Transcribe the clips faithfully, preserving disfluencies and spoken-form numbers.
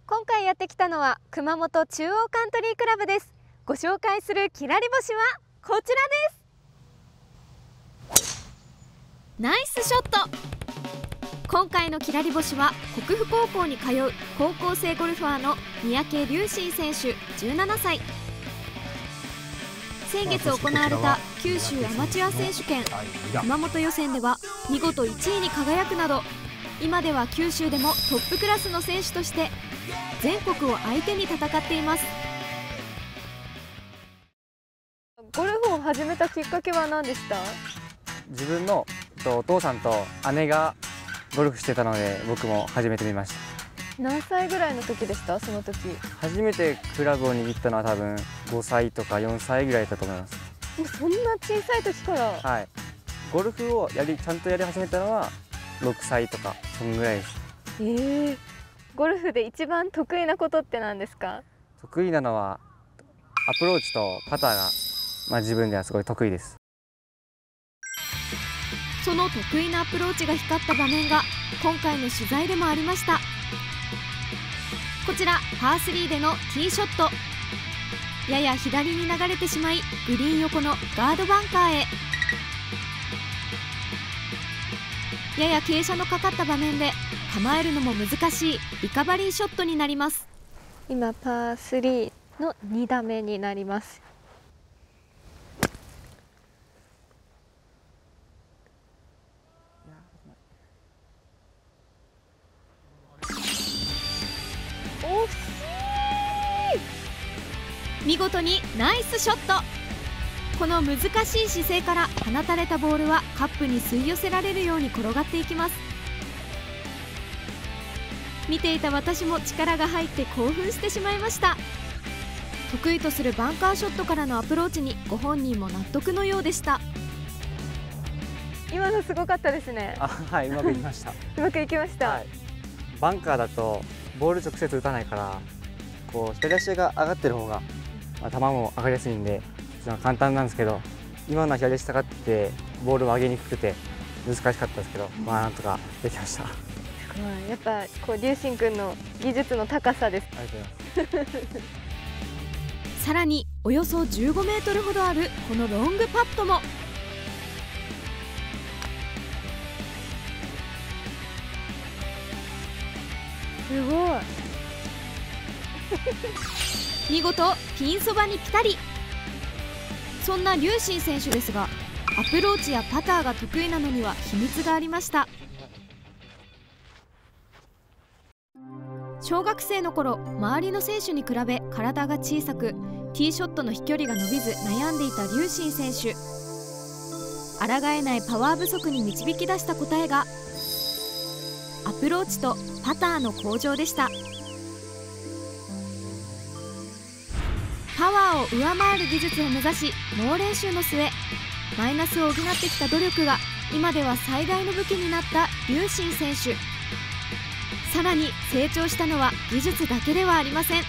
今回やってきたのは熊本中央カントリークラブです。ご紹介するきらり星はこちらです。ナイスショット。今回のきらり星は国府高校に通う高校生ゴルファーの三宅龍心選手じゅうななさい。先月行われた九州アマチュア選手権熊本予選では見事いちいに輝くなど、今では九州でもトップクラスの選手として全国を相手に戦っています。ゴルフを始めたきっかけは何でした？ 自分のお父さんと姉がゴルフしてたので僕も始めてみました。 何歳ぐらいの時でした？その時初めてクラブを握ったのは多分ごさいとかよんさいぐらいだと思います。 もうそんな小さい時から？ はい、ゴルフをやりちゃんとやり始めたのはろくさいとかそんぐらいです。 えー、ゴルフで一番得意なことって何ですか？ 得意なのはアプローチとパターが、まあ、自分ではすごい得意です。 その得意なアプローチが光った場面が今回の取材でもありました。こちらパースリーでのティーショット、やや左に流れてしまいグリーン横のガードバンカーへ。やや傾斜のかかった場面で構えるのも難しいリカバリーショットになります。今パースリーのに打目になります。惜しい。見事にナイスショット。この難しい姿勢から放たれたボールはカップに吸い寄せられるように転がっていきます。見ていた私も力が入って興奮してしまいました。得意とするバンカーショットからのアプローチにご本人も納得のようでした。今のすごかったですね。 あ、はい、うまくいきました。 うまくいきました、はい、 バンカーだとボール直接打たないからこう左足が上がってる方が、まあ、球も上がりやすいんで簡単なんですけど、今のは左足下がってボールを上げにくくて難しかったですけど、まあなんとかできました。すごい、やっぱこう龍心君の技術の高さです。 ありがとうございます。 さらにおよそじゅうごメートルほどあるこのロングパットもすごい見事ピンそばにピタリ。そんな龍心選手ですが、アプローチやパターが得意なのには秘密がありました。小学生の頃、周りの選手に比べ体が小さくティーショットの飛距離が伸びず悩んでいた龍心選手。抗えないパワー不足に導き出した答えがアプローチとパターの向上でした。パワーを上回る技術を目指し猛練習の末、マイナスを補ってきた努力が今では最大の武器になった龍心選手。さらに成長したのは技術だけではありません。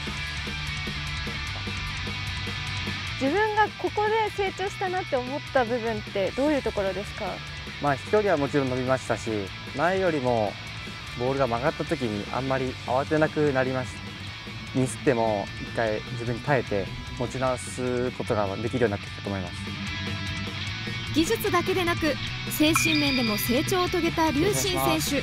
自分がここで成長したなって思った部分ってどういうところですか？ まあ飛距離はもちろん伸びましたし、前よりもボールが曲がった時にあんまり慌てなくなりました。ミスっても一回自分に耐えて持ち直すことができるようになってきたと思います。 技術だけでなく精神面でも成長を遂げた龍心選手。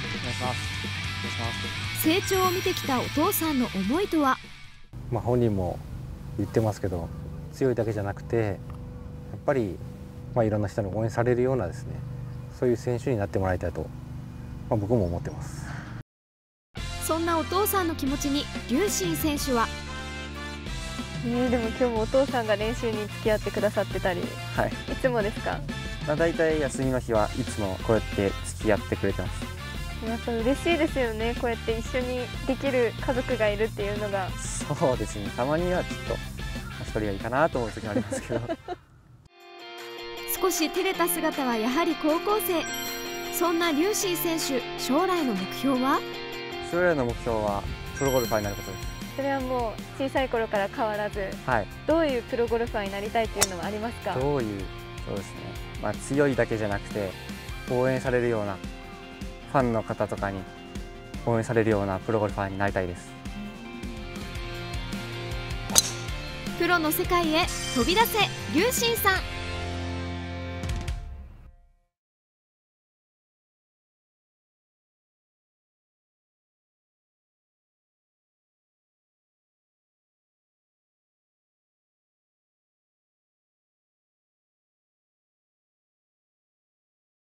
成長を見てきたお父さんの思いとは？ まあ本人も言ってますけど、強いだけじゃなくてやっぱり、まあ、いろんな人に応援されるようなですね、そういう選手になってもらいたいと、まあ、僕も思ってます。 そんなお父さんの気持ちに龍心選手は、えー、でも今日もお父さんが練習に付き合ってくださってたり、はい、いつもですか？ まあ、だいたい休みの日はいつもこうやって付き合ってくれてます。 やっぱ嬉しいですよね、こうやって一緒にできる家族がいるっていうのが。 そうですね、たまにはちょっと一人がいいかなと思う時もありますけど少し照れた姿はやはり高校生。そんな龍心選手、将来の目標は？ 将来の目標はプロゴルファーになることです。 それはもう小さい頃から変わらず、はい、どういうプロゴルファーになりたいっていうのはありますか？ どういう、そうですね、まあ、強いだけじゃなくて応援されるような、ファンの方とかに応援されるようなプロゴルファーになりたいです。 プロの世界へ飛び出せ龍神さん。